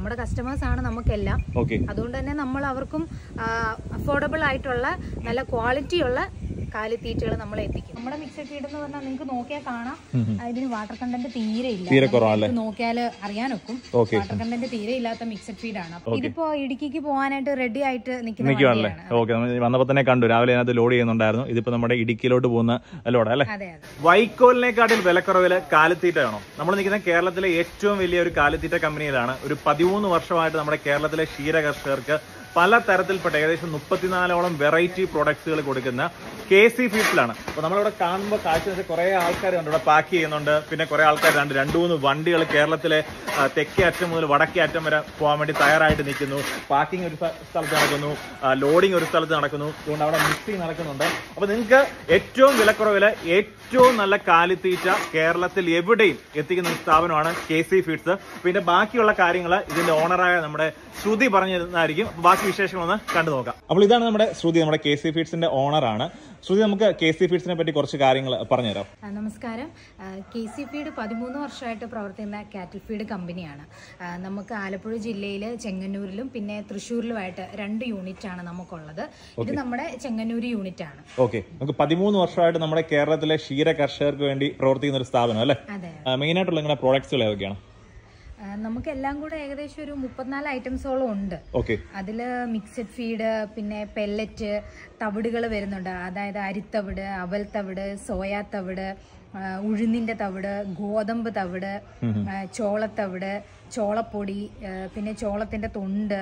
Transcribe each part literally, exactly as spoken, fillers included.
നമ്മുടെ കസ്റ്റമേഴ്സ് ആണ് നമുക്കെല്ലാം. അതുകൊണ്ട് തന്നെ നമ്മൾ അവർക്കും അഫോർഡബിൾ ആയിട്ടുള്ള നല്ല ക്വാളിറ്റിയുള്ള കാലിത്തീറ്റകൾ നമ്മൾ എത്തിക്കും. നമ്മുടെ മിക്സഡ് ഫീഡ് എന്ന് പറഞ്ഞാൽ നിങ്ങൾക്ക് നോക്കിയാൽ കാണാം, ഇതിന് വാട്ടർ കണ്ടന്റ് തീരെ ഇല്ല. നോക്കിയാൽ അറിയാനൊക്കും വാട്ടർ കണ്ടന്റ് തീരെ ഇല്ലാത്ത മിക്സഡ് ഫീഡാണ്. ഇതിപ്പോ ഇടുക്കിക്ക് പോകാനായിട്ട് റെഡി ആയിട്ട് നിൽക്കുന്നതാണ്. വന്നപ്പോ തന്നെ കണ്ടു, രാവിലെ അതിനകത്ത് ലോഡ് ചെയ്യുന്നുണ്ടായിരുന്നു. ഇതിപ്പോ നമ്മുടെ ഇടുക്കിയിലോട്ട് പോകുന്ന ലോഡ് അല്ലേ. വൈക്കോലിനെക്കാട്ടിൽ വിലക്കുറവില് കാലിത്തീറ്റ വേണോ? നമ്മൾ നിൽക്കുന്ന കേരളത്തിലെ ഏറ്റവും വലിയ ഒരു കാലിത്തീറ്റ കമ്പനിയിലാണ്. ഒരു പതിമൂന്ന് വർഷമായിട്ട് നമ്മുടെ കേരളത്തിലെ ക്ഷീര കർഷകർക്ക് പല തരത്തിൽപ്പെട്ട ഏകദേശം മുപ്പത്തിനാലോളം വെറൈറ്റി പ്രോഡക്ട്സുകൾ കൊടുക്കുന്ന കെ സി ഫീഡ്സിലാണ്. അപ്പൊ നമ്മളിവിടെ കാണുമ്പോൾ കാഴ്ച വെച്ചാൽ കുറെ ആൾക്കാർ കണ്ടു ഇവിടെ പാക്ക് ചെയ്യുന്നുണ്ട്. പിന്നെ കുറെ ആൾക്കാർ രണ്ട് രണ്ടു മൂന്ന് വണ്ടികൾ കേരളത്തിലെ തെക്കേ അറ്റം മുതൽ വടക്കേ അറ്റം വരെ പോകാൻ വേണ്ടി തയ്യാറായിട്ട് നിൽക്കുന്നു. പാക്കിംഗ് ഒരു സ്ഥലത്ത് നടക്കുന്നു, ലോഡിംഗ് ഒരു സ്ഥലത്ത് നടക്കുന്നു. അതുകൊണ്ട് അവിടെ മിക്സിംഗ് നടക്കുന്നുണ്ട്. അപ്പൊ നിങ്ങൾക്ക് ഏറ്റവും വിലക്കുറവില് ഏറ്റവും നല്ല കാലിത്തീറ്റ കേരളത്തിൽ എവിടെയും എത്തിക്കുന്ന സ്ഥാപനമാണ് കെ സി ഫീഡ്സ്. പിന്നെ ബാക്കിയുള്ള കാര്യങ്ങൾ ഇതിന്റെ ഓണറായ നമ്മുടെ ശ്രുതി പറഞ്ഞു തരുന്നതായിരിക്കും. ബാക്കി വിശേഷങ്ങൾ ഒന്ന് കണ്ടു നോക്കാം. അപ്പോൾ ഇതാണ് നമ്മുടെ ശ്രുതി, നമ്മുടെ കെ സി ഫീഡ്സിന്റെ ഓണറാണ്. ശ്രുതി, നമുക്ക് കെ സി ഫീഡ്സിനെ പറ്റി കുറച്ച് കാര്യങ്ങൾ പറഞ്ഞുതരാം. നമസ്കാരം. കെ സി ഫീഡ് പതിമൂന്ന് വർഷമായിട്ട് പ്രവർത്തിക്കുന്ന കാറ്റിൽ ഫീഡ് കമ്പനിയാണ്. നമുക്ക് ആലപ്പുഴ ജില്ലയിൽ ചെങ്ങന്നൂരിലും പിന്നെ തൃശ്ശൂരിലുമായിട്ട് രണ്ട് യൂണിറ്റ് ആണ് നമുക്കുള്ളത്. ഇത് നമ്മുടെ ചെങ്ങന്നൂർ യൂണിറ്റ് ആണ്. ഓക്കെ, നമുക്ക് പതിമൂന്ന് വർഷമായിട്ട് നമ്മുടെ കേരളത്തിലെ ക്ഷീര കർഷകർക്ക് വേണ്ടി പ്രവർത്തിക്കുന്ന ഒരു സ്ഥാപനം അല്ലേ. മെയിൻ ആയിട്ടുള്ള നിങ്ങളുടെ പ്രോഡക്ട്സുകൾ ഏതൊക്കെയാണ്? നമുക്ക് എല്ലാം കൂടെ ഏകദേശം ഒരു മുപ്പത്തിനാല് ഐറ്റംസോളം ഉണ്ട്. അതില് മിക്സഡ് ഫീഡ്, പിന്നെ പെല്ലറ്റ്, തവിടുകൾ വരുന്നുണ്ട്. അതായത് അരിത്തവിട്, അവൽ തവിട്, സോയാ തവിട്, ഉഴുന്നിന്റെ തവിട്, ഗോതമ്പ് തവിട്, ചോളത്തവിട്, ചോളപ്പൊടി, പിന്നെ ചോളത്തിന്റെ തൊണ്ട്,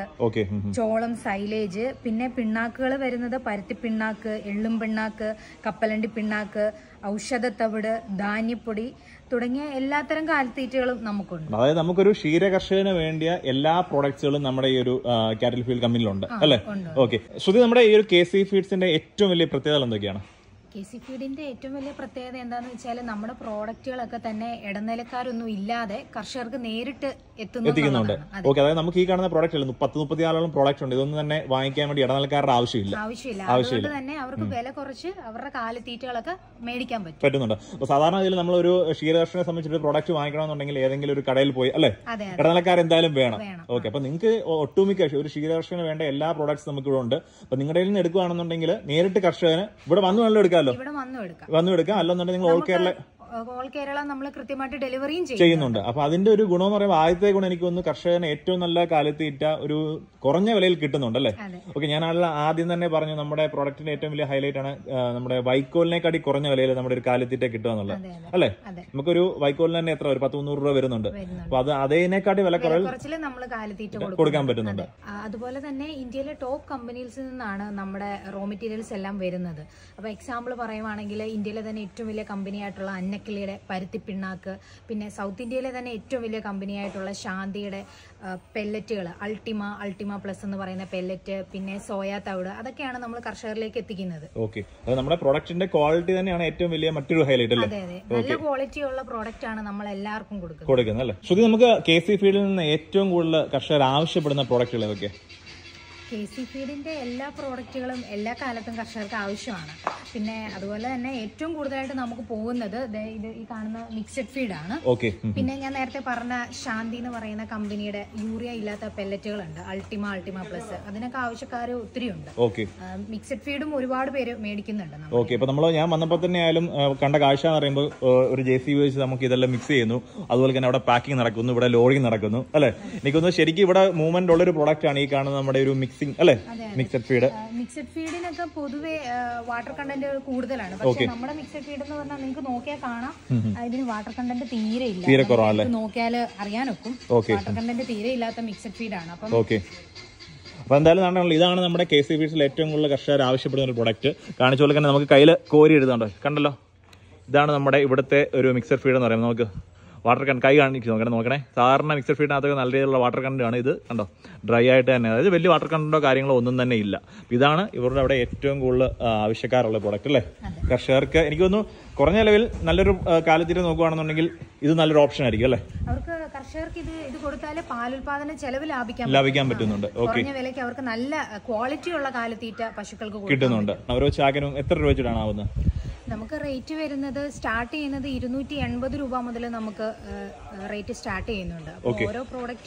ചോളം സൈലേജ്, പിന്നെ പിണ്ണാക്കുകൾ വരുന്നത് പരുത്തി പിണ്ണാക്ക്, എള്ളും പിണ്ണാക്ക്, കപ്പലണ്ടി പിണ്ണാക്ക്, ഔഷധത്തവിട്, ധാന്യപ്പൊടി തുടങ്ങിയ എല്ലാത്തരം കാലിത്തീറ്റകളും നമുക്കുണ്ട്. അതായത് നമുക്കൊരു ക്ഷീര കർഷകന് വേണ്ടിയ എല്ലാ പ്രോഡക്ട്സുകളും നമ്മുടെ ഈ ഒരു കാറ്റിൽ ഫീഡ് കമ്പനിയിലുണ്ട് അല്ലേ. ഓക്കെ, ശ്രുതി, നമ്മുടെ ഈ ഒരു കെ സി ഫീഡ്സിന്റെ ഏറ്റവും വലിയ പ്രത്യേകത എന്തൊക്കെയാണ്? കെ സി ഫീഡിന്റെ ഏറ്റവും വലിയ പ്രത്യേകത എന്താന്ന് വെച്ചാൽ നമ്മുടെ പ്രോഡക്റ്റുകളൊക്കെ തന്നെ ഇടനിലക്കാരൊന്നും ഇല്ലാതെ കർഷകർക്ക് നേരിട്ട് എത്തിക്കുന്നുണ്ട്. ഓക്കെ, അതായത് നമുക്ക് ഈ കാണുന്ന പ്രോഡക്റ്റ് പത്ത് മുപ്പത്തിനാലോളം പ്രോഡക്റ്റ് ഉണ്ട്. ഇതൊന്നും തന്നെ വാങ്ങിക്കാൻ വേണ്ടി ഇടനിലക്കാരുടെ ആവശ്യമില്ല ആവശ്യമില്ല അതുകൊണ്ട് തന്നെ അവർക്ക് വില കുറച്ച് അവരുടെ കാലിത്തീറ്റകളൊക്കെ മേടിക്കാൻ പറ്റും പറ്റുന്നുണ്ട്. അപ്പൊ സാധാരണ ഇതിൽ നമ്മളൊരു ക്ഷീരകർഷകനെ സംബന്ധിച്ച് പ്രോഡക്റ്റ് വാങ്ങിക്കണമെന്നുണ്ടെങ്കിൽ ഏതെങ്കിലും ഒരു കടയിൽ പോയി അല്ലെ, ഇടനിലക്കാർ എന്തായാലും വേണം. ഓക്കെ, അപ്പൊ നിങ്ങൾക്ക് ഒട്ടുമിക്ക ഒരു ക്ഷീരകർഷകന് വേണ്ട എല്ലാ പ്രോഡക്ട്സ് നമുക്ക് ഇവിടെ ഉണ്ട്. അപ്പൊ നിങ്ങളുടെ നിന്ന് എടുക്കുകയാണെന്നുണ്ടെങ്കിൽ നേരിട്ട് കർഷകന് ഇവിടെ വന്നു നല്ല എടുക്കാം, വന്നു എടുക്കാം. അല്ലെന്നുണ്ടെങ്കിൽ നിങ്ങൾ ഓൾ കേരള ഓൾ കേരള നമ്മൾ കൃത്യമായിട്ട് ഡെലിവറിയും ചെയ്യുന്നുണ്ട്. അപ്പൊ അതിന്റെ ഒരു ഗുണം എന്ന് പറയുമ്പോൾ ആദ്യത്തെ ഗുണം എനിക്ക് തോന്നുന്നു കർഷകന് ഏറ്റവും നല്ല കാലിത്തീറ്റ ഒരു കുറഞ്ഞ വിലയിൽ കിട്ടുന്നുണ്ട് അല്ലേ. ഓക്കെ, ഞാൻ ആദ്യം തന്നെ പറഞ്ഞു നമ്മുടെ പ്രോഡക്റ്റിന്റെ ഏറ്റവും വലിയ ഹൈലൈറ്റ് ആണ് നമ്മുടെ വൈക്കോലിനെക്കാട്ടി കുറഞ്ഞ വിലയിൽ നമ്മുടെ ഒരു കാലിത്തീറ്റ കിട്ടുക എന്നുള്ളത് അല്ലെ. നമുക്കൊരു വൈക്കോലിന് തന്നെ എത്ര ഒരു പത്ത് മുന്നൂറ് രൂപ വരുന്നുണ്ട്. അപ്പൊ അത് അതേനെക്കാട്ടി വില കുറവിൽ നമ്മൾ കാലിത്തീറ്റ കൊടുക്കാൻ പറ്റുന്നുണ്ട്. അതുപോലെ തന്നെ ഇന്ത്യയിലെ ടോപ്പ് കമ്പനീസിൽ നിന്നാണ് നമ്മുടെ റോ മെറ്റീരിയൽസ് എല്ലാം വരുന്നത്. അപ്പൊ എക്സാമ്പിൾ പറയുവാണെങ്കിൽ ഇന്ത്യയിലെ തന്നെ ഏറ്റവും വലിയ കമ്പനിയായിട്ടുള്ള അന്ന ിയുടെ പരുത്തി പിണ്ണാക്ക്, പിന്നെ സൗത്ത് ഇന്ത്യയിലെ തന്നെ ഏറ്റവും വലിയ കമ്പനിയായിട്ടുള്ള ശാന്തിയുടെ പെല്ലറ്റുകൾ, അൾട്ടിമ അൾട്ടിമ പ്ലസ് എന്ന് പറയുന്ന പെല്ലറ്റ്, പിന്നെ സോയാ തവിട്, അതൊക്കെയാണ് നമ്മൾ കർഷകരിലേക്ക് എത്തിക്കുന്നത്. ഓക്കെ, നമ്മുടെ പ്രൊഡക്റ്റിന്റെ ക്വാളിറ്റി തന്നെയാണ് ഏറ്റവും വലിയ മറ്റൊരു ഹൈലൈറ്റ് അല്ലേ. അതെ അതെ, നല്ല ക്വാളിറ്റി ഉള്ള പ്രോഡക്റ്റ് ആണ് നമ്മൾ എല്ലാവർക്കും കൊടുക്കുന്നത് കൊടുക്കുന്നത് അല്ലേ. ശ്രുതി, നമുക്ക് കെ സി ഫീഡിൽ നിന്ന് ഏറ്റവും കൂടുതൽ കർഷകർ ആവശ്യപ്പെടുന്ന പ്രോഡക്റ്റുകൾ ഏതൊക്കെയാണ്? കെ സി ഫീഡിന്റെ എല്ലാ പ്രോഡക്റ്റുകളും എല്ലാ കാലത്തും കർഷകർക്ക് ആവശ്യമാണ്. പിന്നെ അതുപോലെ തന്നെ ഏറ്റവും കൂടുതലായിട്ട് നമുക്ക് പോകുന്നത് ഇത് ഈ കാണുന്ന മിക്സഡ് ഫീഡാണ്. പിന്നെ ഞാൻ നേരത്തെ പറഞ്ഞ ശാന്തി എന്ന് പറയുന്ന കമ്പനിയുടെ യൂറിയ ഇല്ലാത്ത പെല്ലറ്റുകളുണ്ട്, അൾട്ടിമ അൾട്ടിമ പ്ലസ്, അതിനൊക്കെ ആവശ്യക്കാർ ഒത്തിരി ഉണ്ട്. മിക്സഡ് ഫീഡും ഒരുപാട് പേര് മേടിക്കുന്നുണ്ട്. ഓക്കെ, ഇപ്പൊ നമ്മൾ ഞാൻ വന്നപ്പോൾ തന്നെ ആയാലും കണ്ട കാഴ്ച എന്ന് പറയുമ്പോൾ ഒരു ജെ സി ബി വെച്ച് നമുക്ക് ഇതെല്ലാം മിക്സ് ചെയ്യുന്നു. അതുപോലെ തന്നെ അവിടെ പാക്കിംഗ് നടക്കുന്നു, ഇവിടെ ലോഡിംഗ് നടക്കുന്നു അല്ലെ. എനിക്കൊന്ന് ശരിക്കും ഇവിടെ മൂവ്മെന്റ് ഉള്ള ഒരു പ്രോഡക്റ്റ് ആണ് ഈ കാണുന്ന നമ്മുടെ ഒരു മിക്സിംഗ് അല്ലെ, മിക്സഡ് ഫീഡ്. മിക്സഡ് ഫീഡിനൊക്കെ പൊതുവെ വാട്ടർ കണ്ടന്റ് കൂടുതലാണ്. പക്ഷെ നമ്മുടെ മിക്സഡ് ഫീഡ് എന്ന് പറഞ്ഞാൽ നിങ്ങൾക്ക് നോക്കിയാൽ കാണാം, ഇതിന് വാട്ടർ കണ്ടന്റ് തീരെ ഇല്ല. തീരെ കുറവാണ്, നോക്കിയാൽ അറിയാനൊക്കും വാട്ടർ കണ്ടന്റ് തീരെ ഇല്ലാത്ത മിക്സഡ് ഫീഡാണ്. അപ്പം ഓക്കെ, അപ്പൊ എന്തായാലും ഇതാണ് നമ്മുടെ കെ സി ഫീഡ്സിൽ ഏറ്റവും കൂടുതൽ കർഷകർ ആവശ്യപ്പെടുന്ന ഒരു പ്രൊഡക്റ്റ്. കാണിച്ചു കൊടുക്കാൻ നമുക്ക് കയ്യിൽ കോരി എഴുതാണ്ടോ, കണ്ടല്ലോ. ഇതാണ് നമ്മുടെ ഇവിടുത്തെ ഒരു മിക്സഡ് ഫീഡ് എന്ന് പറയുന്നത്. നമുക്ക് വാട്ടർ കണ്ട് കൈ കാണിച്ച് നോക്കണേ നോക്കണേ സാധാരണ മിക്സഡ് ഫീഡിനകത്തൊക്കെ നല്ല രീതിയിലുള്ള വാട്ടർ കണ്ടന്റ് ആണ്. ഇത് കണ്ടോ, ഡ്രൈ ആയിട്ട് തന്നെ, അതായത് വലിയ വാട്ടർ കണ്ടന്റോ കാര്യങ്ങളോ ഒന്നും തന്നെ ഇല്ല. ഇതാണ് ഇവരുടെ അവിടെ ഏറ്റവും കൂടുതൽ ആവശ്യക്കാരുള്ള പ്രോഡക്റ്റ് അല്ലേ. കർഷകർക്ക് എനിക്ക് തോന്നുന്നു കുറഞ്ഞ ലെവൽ നല്ലൊരു കാലിത്തീറ്റ നോക്കുകയാണെന്നുണ്ടെങ്കിൽ ഇത് നല്ലൊരു ഓപ്ഷൻ ആയിരിക്കും അല്ലേ. അവർക്ക് കർഷകർക്ക് ഇത് ഇത് കൊടുത്താലേ പാലുൽപാദന ചെലവ് ലാഭിക്കാൻ ലാഭിക്കാൻ പറ്റുന്നുണ്ട്. ഓക്കെ, വിലയ്ക്ക് അവർക്ക് നല്ല ക്വാളിറ്റി ഉള്ള കാലിത്തീറ്റ പശുക്കൾക്ക് കിട്ടുന്നുണ്ട്. ഓരോ ചാക്കിനും എത്ര രൂപ വെച്ചിട്ടാണ് ആവുന്നത്? നമുക്ക് റേറ്റ് വരുന്നത് സ്റ്റാർട്ട് ചെയ്യുന്നത് ഇരുന്നൂറ്റി എൺപത് രൂപ മുതൽ നമുക്ക് റേറ്റ് സ്റ്റാർട്ട് ചെയ്യുന്നുണ്ട്. ഓരോ പ്രോഡക്റ്റിനും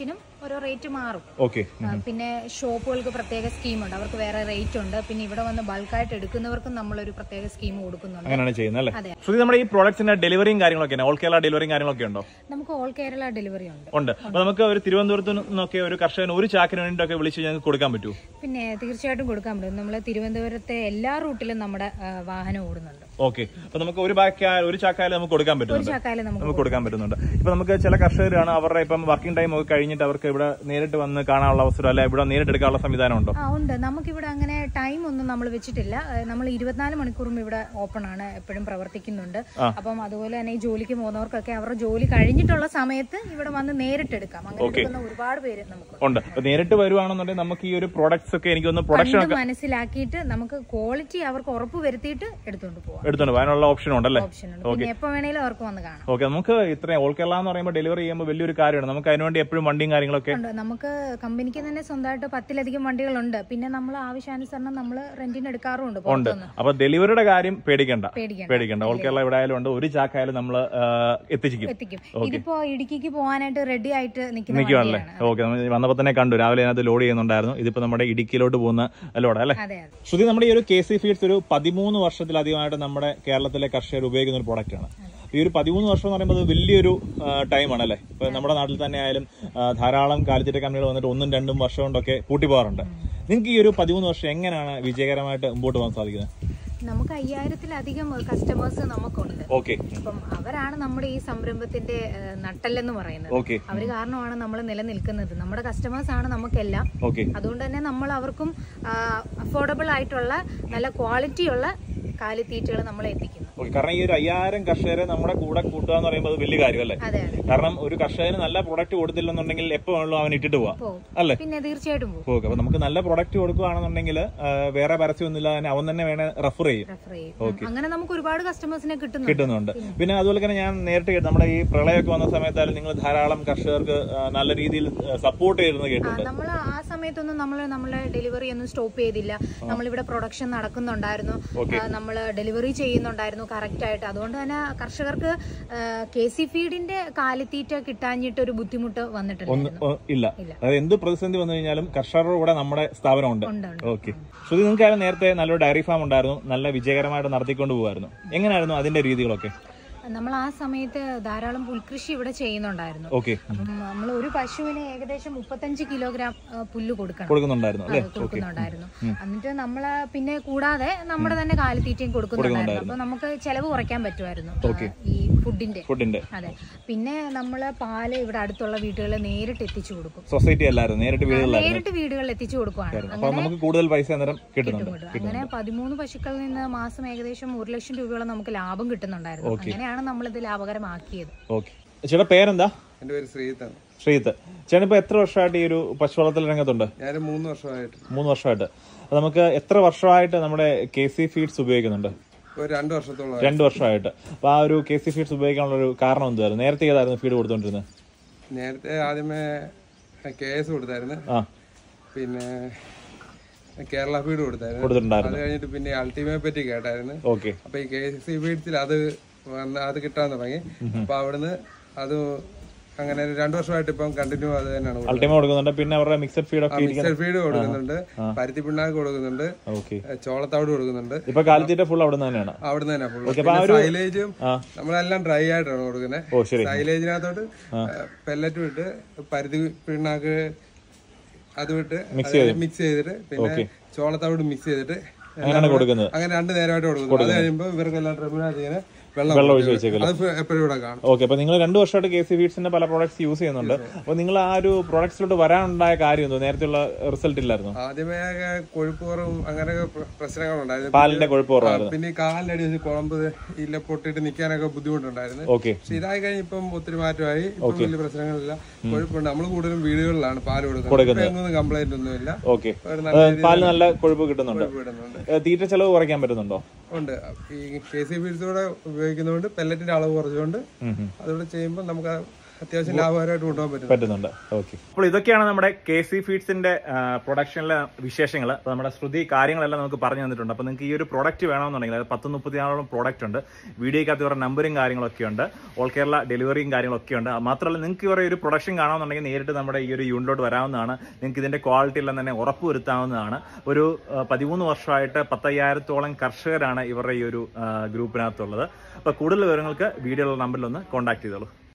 ഓരോ റേറ്റ് മാറും. ഓക്കെ. പിന്നെ ഷോപ്പുകൾക്ക് പ്രത്യേക സ്കീമുണ്ട്, അവർക്ക് വേറെ റേറ്റ് ഉണ്ട്. പിന്നെ ഇവിടെ വന്ന് ബൾക്കായിട്ട് എടുക്കുന്നവർക്കും നമ്മളൊരു പ്രത്യേക സ്കീം കൊടുക്കുന്നുണ്ട്. അങ്ങനെയാണ് ചെയ്യുന്നത് അല്ലേ? ശ്രുതി, നമ്മുടെ ഈ പ്രോഡക്ട്സിന്റെ ഡെലിവറിയും കാര്യങ്ങളൊക്കെ ഓൾ കേരള ഡെലിവറിയും കാര്യങ്ങളൊക്കെ ഉണ്ടോ? നമുക്ക് ഓൾ കേരള ഡെലിവറി ഉണ്ട്. ഉണ്ട്. അപ്പൊ നമുക്ക് ഒരു തിരുവനന്തപുരത്ത് നിന്നൊക്കെ ഒരു കർഷകന് ഒരു ചാക്കിന് വേണ്ടിയിട്ടൊക്കെ വിളിച്ച് ഞങ്ങൾക്ക് കൊടുക്കാൻ പറ്റുമോ? പിന്നെ തീർച്ചയായിട്ടും കൊടുക്കാൻ പറ്റും. നമ്മൾ തിരുവനന്തപുരത്തെ എല്ലാ റൂട്ടിലും നമ്മുടെ വാഹനം ഓടുന്നുണ്ട്. ഓക്കെ. അപ്പൊ നമുക്ക് ഒരു ബാക്കി ഒരു ചാക്കായാലും നമുക്ക് കൊടുക്കാൻ പറ്റുന്നുണ്ട്, നമുക്ക് കൊടുക്കാൻ പറ്റുന്നുണ്ട്. ഇപ്പൊ നമുക്ക് ചില കർഷകരാണ് അവരുടെ ഇപ്പം വർക്കിംഗ് ടൈം ഒക്കെ കഴിഞ്ഞിട്ട് അവർക്ക് ഇവിടെ നേരിട്ട് വന്ന് കാണാനുള്ള അവസരം അല്ലെ, ഇവിടെ നേരിട്ട് എടുക്കാനുള്ള സംവിധാനം ഉണ്ടോ? ആ ഉണ്ട്. നമുക്കിവിടെ അങ്ങനെ ടൈം ഒന്നും നമ്മൾ വെച്ചിട്ടില്ല. നമ്മൾ ഇരുപത്തിനാല് മണിക്കൂറും ഇവിടെ ഓപ്പൺ ആണ്, എപ്പോഴും പ്രവർത്തിക്കുന്നുണ്ട്. അപ്പം അതുപോലെ തന്നെ ഈ ജോലിക്ക് പോകുന്നവർക്കൊക്കെ അവരുടെ ജോലി കഴിഞ്ഞിട്ടുള്ള സമയത്ത് ഇവിടെ വന്ന് നേരിട്ട് എടുക്കാം. അങ്ങനെ ഒരുപാട് പേര് നമുക്ക് ഉണ്ട്. നേരിട്ട് വരുവാണെന്നുണ്ടെങ്കിൽ നമുക്ക് ഈ ഒരു പ്രോഡക്ട്സ് ഒക്കെ എനിക്ക് ഒന്ന് പ്രൊഡക്ഷൻ മനസ്സിലാക്കിയിട്ട് നമുക്ക് ക്വാളിറ്റി അവർക്ക് ഉറപ്പ് വരുത്തിയിട്ട് എടുത്തോണ്ട് പോകാം. എടുത്തോണ്ട് പോകാനുള്ള ഓപ്ഷൻ ഉണ്ടല്ലേ? എപ്പോ വേണേലും അവർക്ക് വന്ന് കാണാം. ഓക്കെ. നമുക്ക് ഇത്രയും ഓൾ കേരള എന്ന് പറയുമ്പോൾ ഡെലിവറി ചെയ്യുമ്പോൾ വലിയൊരു കാര്യമാണ്. നമുക്ക് അതിനുവേണ്ടി എപ്പോഴും വണ്ടിയും കാര്യങ്ങളൊക്കെ ഉണ്ട്. നമുക്ക് കമ്പനിക്ക് തന്നെ സ്വന്തമായിട്ട് പത്തിലധികം വണ്ടികളുണ്ട്. പിന്നെ നമ്മൾ ആവശ്യാനുസരണം നമ്മൾ റെന്റിന് എടുക്കാറുണ്ട്. ഉണ്ട്. അപ്പൊ ഡെലിവറിയുടെ കാര്യം പേടിക്കണ്ട, പേടിക്കണ്ട. ഓൾ കേരള ഇവിടെ ആയാലും ഉണ്ട്, ഒരു ചാക്കായാലും നമ്മൾ എത്തിക്കും. ഇതിപ്പോ ഇടുക്കിക്ക് പോകാനായിട്ട് റെഡി ആയിട്ട് നിൽക്കുവാണല്ലേ? ഓക്കെ. വന്നപ്പോ തന്നെ കണ്ടു, രാവിലെ അതിനകത്ത് ലോഡ് ചെയ്യുന്നുണ്ടായിരുന്നു. ഇതിപ്പോ നമ്മുടെ ഇടുക്കിയിലോട്ട് പോകുന്ന ലോഡ് അല്ലേ? ശ്രുതി, നമ്മുടെ ഈ ഒരു കെ സി ഫീഡ്സ് ഒരു പതിമൂന്ന് വർഷത്തിലധികമായിട്ട് നമ്മുടെ കേരളത്തിലെ കർഷകർ ഉപയോഗിക്കുന്ന ഒരു പ്രോഡക്റ്റ് ആണ്. ഈ ഒരു പതിമൂന്ന് വർഷം എന്ന് പറയുമ്പോൾ വലിയൊരു ടൈമാണ് അല്ലേ? ഇപ്പൊ നമ്മുടെ നാട്ടിൽ തന്നെ ആയാലും ധാരാളം കാലിത്തീറ്റ കമ്പനികൾ വന്നിട്ട് ഒന്നും രണ്ടും വർഷം കൊണ്ടൊക്കെ പൂട്ടി പോകാറുണ്ട്. നിങ്ങൾക്ക് ഈ ഒരു പതിമൂന്ന് വർഷം എങ്ങനെയാണ് വിജയകരമായിട്ട് മുമ്പോട്ട് പോകാൻ സാധിക്കുന്നത്? നമുക്ക് അയ്യായിരത്തിലധികം കസ്റ്റമേഴ്സ് നമുക്കുണ്ട്. ഓക്കെ. അപ്പം അവരാണ് നമ്മുടെ ഈ സംരംഭത്തിന്റെ നട്ടെല്ലെന്ന് പറയുന്നത്. അവര് കാരണമാണ് നമ്മൾ നിലനിൽക്കുന്നത്. നമ്മുടെ കസ്റ്റമേഴ്സ് ആണ് നമുക്കെല്ലാം. അതുകൊണ്ട് തന്നെ നമ്മൾ അവർക്കും അഫോർഡബിൾ ആയിട്ടുള്ള നല്ല ക്വാളിറ്റിയുള്ള കാലിത്തീറ്റകൾ നമ്മൾ എത്തിക്കുന്നു. കാരണം ഈ ഒരു അയ്യായിരം കർഷകരെ നമ്മുടെ കൂടെ കൂട്ടുക എന്ന് പറയുമ്പോൾ അത് വലിയ കാര്യമല്ലേ? കാരണം ഒരു കർഷകന് നല്ല പ്രൊഡക്റ്റ് കൊടുത്തില്ലെന്നുണ്ടെങ്കിൽ എപ്പോ വേണമല്ലോ അവൻ ഇട്ടിട്ട് പോവാം അല്ലേ? പിന്നെ തീർച്ചയായിട്ടും പോകും. അപ്പൊ നമുക്ക് നല്ല പ്രൊഡക്റ്റ് കൊടുക്കുകയാണെന്നുണ്ടെങ്കിൽ വേറെ പരസ്യമൊന്നുമില്ല, അവൻ തന്നെ വേണേ റെഫർ ചെയ്യും. അങ്ങനെ നമുക്ക് ഒരുപാട് കസ്റ്റമേഴ്സിനെ കിട്ടുന്നുണ്ട്. പിന്നെ അതുപോലെ തന്നെ ഞാൻ നേരിട്ട് നമ്മുടെ ഈ പ്രളയമൊക്കെ വന്ന സമയത്തായാലും നിങ്ങൾ ധാരാളം കർഷകർക്ക് നല്ല രീതിയിൽ സപ്പോർട്ട് ചെയ്തെന്ന് കേട്ടിട്ടുണ്ട്. നമ്മൾ ആ സമയത്തൊന്നും നമ്മൾ നമ്മളെ ഡെലിവറി ഒന്നും സ്റ്റോപ്പ് ചെയ്തില്ല. നമ്മളിവിടെ പ്രൊഡക്ഷൻ നടക്കുന്നുണ്ടായിരുന്നു, നമ്മൾ ഡെലിവറി ചെയ്യുന്നുണ്ടായിരുന്നു കറക്റ്റ് ആയിട്ട്. അതുകൊണ്ട് തന്നെ കർഷകർക്ക് കെ സി ഫീഡിന്റെ കാലിത്തീറ്റ കിട്ടാഞ്ഞിട്ട് ഒരു ബുദ്ധിമുട്ട് വന്നിട്ടില്ല. അതായത് എന്ത് പ്രതിസന്ധി വന്നു കഴിഞ്ഞാലും കർഷകരുടെ കൂടെ നമ്മുടെ സ്ഥാപനം ഉണ്ട്. ഓക്കെ. ശ്രുതി, നിങ്ങൾക്കായാലും നേരത്തെ നല്ലൊരു ഡയറി ഫാം ഉണ്ടായിരുന്നു, നല്ല വിജയകരമായിട്ട് നടത്തിക്കൊണ്ട് പോകുമായിരുന്നു. എങ്ങനെയായിരുന്നു അതിന്റെ രീതികളൊക്കെ? നമ്മൾ ആ സമയത്ത് ധാരാളം പുൽകൃഷി ഇവിടെ ചെയ്യുന്നുണ്ടായിരുന്നു. അപ്പം നമ്മൾ ഒരു പശുവിന് ഏകദേശം മുപ്പത്തഞ്ച് കിലോഗ്രാം പുല്ല് കൊടുക്കണം കൊടുക്കുന്നുണ്ടായിരുന്നു. എന്നിട്ട് നമ്മള് പിന്നെ കൂടാതെ നമ്മുടെ തന്നെ കാലിത്തീറ്റയും കൊടുക്കുന്നുണ്ടായിരുന്നു. അപ്പൊ നമുക്ക് ചെലവ് കുറയ്ക്കാൻ പറ്റുമായിരുന്നു ഈ ഫുഡിന്റെ. അതെ. പിന്നെ നമ്മള് പാല് ഇവിടെ അടുത്തുള്ള വീടുകളിൽ നേരിട്ട് എത്തിച്ചു കൊടുക്കും. സൊസൈറ്റി അല്ലായിരുന്നു, നേരിട്ട് നേരിട്ട് വീടുകളിൽ എത്തിച്ചു കൊടുക്കുവാണ്. അങ്ങനെ പതിമൂന്ന് പശുക്കളിൽ നിന്ന് മാസം ഏകദേശം ഒരു ലക്ഷം രൂപയോളം നമുക്ക് ലാഭം കിട്ടുന്നുണ്ടായിരുന്നു. അങ്ങനെയാണ് നമ്മളിത് ലാഭകരമാക്കിയത്. ചേട്ടാ പേരെന്താ? എന്റെ പേര് ശ്രീത്ത്. ശ്രീത്ത് ചേട്ടൻ ഇപ്പൊ എത്ര വർഷമായിട്ട് ഈ ഒരു പശു വളർത്തൽ രംഗത്തുണ്ട്? ഞാൻ മൂന്ന് വർഷമായിട്ട്. മൂന്ന് വർഷമായിട്ട് നമുക്ക് എത്ര വർഷമായിട്ട് നമ്മുടെ കെ സി ഫീഡ്സ് ഉപയോഗിക്കുന്നുണ്ട്? രണ്ട് വർഷത്തോളം. രണ്ട് വർഷമായിട്ട്. അപ്പൊ ആ ഒരു കെ സി ഫീഡ്സ് ഉപയോഗിക്കാനുള്ള ഒരു കാരണം എന്തായിരുന്നു? നേരത്തെ ഏതായിരുന്നു ഫീഡ് കൊടുത്തോണ്ടിരുന്നത്? നേരത്തെ ആദ്യമേ കെ എസ് കൊടുത്തായിരുന്നു, പിന്നെ കേരള ഫീഡ് കൊടുത്തായിരുന്നു. അത് കഴിഞ്ഞിട്ട് പിന്നെ അൾട്ടിമേറ്റ് പറ്റി കേട്ടായിരുന്നു. അപ്പൊ ഈ കെ സി ഫീഡ്സിൽ അത് അത് കിട്ടാൻ തുടങ്ങി. അപ്പൊ അവിടുന്ന് അത് അങ്ങനെ രണ്ടു വർഷമായിട്ട് ഇപ്പം കണ്ടിന്യൂ അത് തന്നെയാണ്. അൾട്ടിമേറ്റ് കൊടുക്കുന്നുണ്ട്, പിന്നെ അവരുടെ മിക്സഡ് ഫീഡ് മിക്സഡ് ഫീഡ് കൊടുക്കുന്നുണ്ട്, പരുത്തി പിണ്ണാക്ക് കൊടുക്കുന്നുണ്ട്, ചോളത്തവിട് കൊടുക്കുന്നുണ്ട്. ഇപ്പൊ കാലിത്തീറ്റ ഫുൾ അവിടെ തന്നെയാണ്. അവിടെ തന്നെ ഫുൾ. സൈലേജും നമ്മളെല്ലാം ഡ്രൈ ആയിട്ടാണ് കൊടുക്കുന്നത്. സൈലേജിനകത്തോട്ട് പെല്ലറ്റും ഇട്ട് പരുത്തി പിണ്ണാക്ക് അത് വിട്ട് മിക്സ് ചെയ്തിട്ട് പിന്നെ ചോളത്തവിട് മിക്സ് ചെയ്തിട്ട് അങ്ങനെ രണ്ടു നേരമായിട്ട് കൊടുക്കുന്നു. അത് കഴിയുമ്പോൾ ഇവർക്കെല്ലാം ട്രിപ്പിനകത്ത് വെള്ളം ഒഴിച്ച് വെച്ചേക്കല്ലോ. ഓക്കെ. അപ്പൊ നിങ്ങൾ രണ്ടു വർഷമായിട്ട് കെ സി ഫീഡ്സിന്റെ പല പ്രോഡക്ട്സ് യൂസ് ചെയ്യുന്നുണ്ട്. അപ്പൊ നിങ്ങൾ ആ ഒരു പ്രോഡക്ട്സിലോട്ട് വരാനുണ്ടായ കാര്യം എന്തോ? നേരത്തെയുള്ള റിസൾട്ട് ഇല്ലായിരുന്നു? ആദ്യമേ കൊഴുപ്പ് കുറവും അങ്ങനെയൊക്കെ പ്രശ്നങ്ങളുണ്ടായിരുന്നു. പാലിന്റെ കൊഴുപ്പ് കുറവായിരുന്നു. പിന്നെ കാലിന്റെ അടി കുഴമ്പ് ഇല്ല പൊട്ടിട്ട് നിൽക്കാനൊക്കെ ബുദ്ധിമുട്ടുണ്ടായിരുന്നു. പക്ഷെ ഇതായി കഴിഞ്ഞ് ഇപ്പം ഒത്തിരി മാറ്റമായി. ഇപ്പം വലിയ പ്രശ്നങ്ങളില്ല, കൊഴുപ്പുണ്ട്. നമ്മൾ കൂടുതലും വീടുകളിലാണ് പാല് കൊടുക്കുന്നത്, കംപ്ലൈന്റ് ഒന്നുമില്ല. പാല് നല്ല കൊഴുപ്പ് കിട്ടുന്നുണ്ട്. തീറ്റ ചെലവ് കുറയ്ക്കാൻ പറ്റുന്നുണ്ടോ? ഉണ്ട്. ഈ കെ സി ഫീഡ്സ് കൂടെ ഉപയോഗിക്കുന്നതുകൊണ്ട് പെല്ലറ്റിന്റെ അളവ് കുറച്ചുകൊണ്ട് അതുകൂടെ ചെയ്യുമ്പോൾ നമുക്ക് അത്യാവശ്യം ലാഭകരമായിട്ട് കൊണ്ടുപോകാൻ പറ്റും പറ്റുന്നുണ്ട്. ഓക്കെ, അപ്പോൾ ഇതൊക്കെയാണ് നമ്മുടെ കെ സി ഫീഡ്സിന്റെ പ്രൊഡക്ഷനിലെ വിശേഷങ്ങൾ. അപ്പോൾ നമ്മുടെ ശ്രുതി കാര്യങ്ങളെല്ലാം നമുക്ക് പറഞ്ഞു തന്നിട്ടുണ്ട്. അപ്പോൾ നിങ്ങൾക്ക് ഈ ഒരു പ്രോഡക്റ്റ് വേണമെന്നുണ്ടെങ്കിൽ അത് പത്ത് മുപ്പത്തിനാലോളം പ്രോഡക്റ്റ് ഉണ്ട്. വീഡിയോക്കകത്ത് ഇവരുടെ നമ്പറും കാര്യങ്ങളൊക്കെ ഉണ്ട്. ഓൾ കേരള ഡെലിവറിയും കാര്യങ്ങളൊക്കെ ഉണ്ട്. മാത്രമല്ല നിങ്ങൾക്ക് ഇവരുടെ ഒരു പ്രൊഡക്ഷൻ കാണാമെന്നുണ്ടെങ്കിൽ നേരിട്ട് നമ്മുടെ ഈ ഒരു യൂണിലോട്ട് വരാവുന്നതാണ്. നിങ്ങൾക്ക് ഇതിന്റെ ക്വാളിറ്റി എല്ലാം തന്നെ ഉറപ്പുവരുത്താവുന്നതാണ്. ഒരു പതിമൂന്ന് വർഷമായിട്ട് പത്തയ്യായിരത്തോളം കർഷകരാണ് ഇവരുടെ ഈ ഒരു ഗ്രൂപ്പിനകത്തുള്ളത്. അപ്പോൾ കൂടുതൽ വിവരങ്ങൾക്ക് വീഡിയോയുള്ള നമ്പറിൽ ഒന്ന് കോൺടാക്ട് ചെയ്തോളൂ.